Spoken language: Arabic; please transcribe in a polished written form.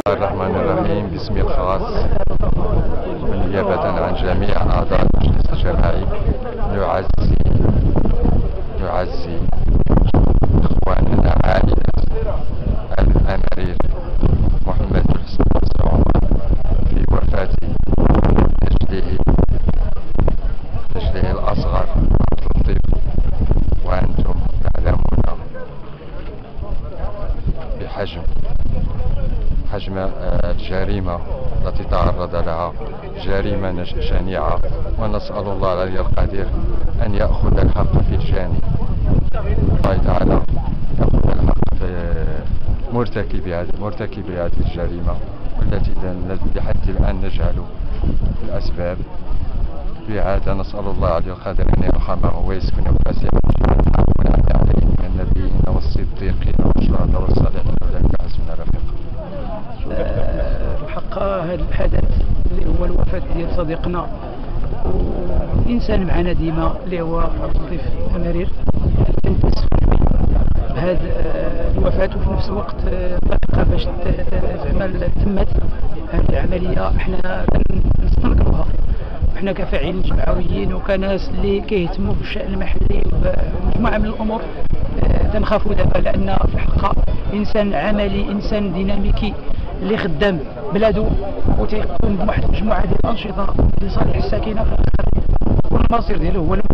الله الرحمن الرحيم. باسمي الخاص ونيابة عن جميع أعضاء المجلس الجماعي نعزي إخواننا عائلة الأمير محمد حسن مسعود في وفاة نجله الأصغر عبد اللطيف، وأنتم تعلمون بحجم الجريمة التي تعرض لها، جريمة شنيعة، ونسأل الله العلي القدير أن يأخذ الحق في جانب الله تعالى، يأخذ الحق في مرتكب هذه الجريمة والتي لحد الآن نجهل الأسباب. بهذا نسأل الله العلي القدير أن يرحمه ويسكن فسيح جنته ونعم عليه من النبيين والصديقين والشهداء والصالحين أولئك حسن رفيقا. الحق هذا الحدث اللي هو الوفاة ديال صديقنا وإنسان معنا ديما اللي هو عبد اللطيف أميرير، كنتأسف بهذا الوفاة، وفي نفس الوقت الطريقة باش زعما تمت هذه العملية احنا كنستنكروها، احنا كفاعلين جمعويين وكناس اللي كيهتموا بالشأن المحلي ومجموعة من الأمور تنخافوا دابا، لأن في الحقيقة إنسان عملي، إنسان ديناميكي اللي خدام بلادو وتيقوم بواحد المجموعة ديال الأنشطة لصالح الساكنة والمصير ديالو هو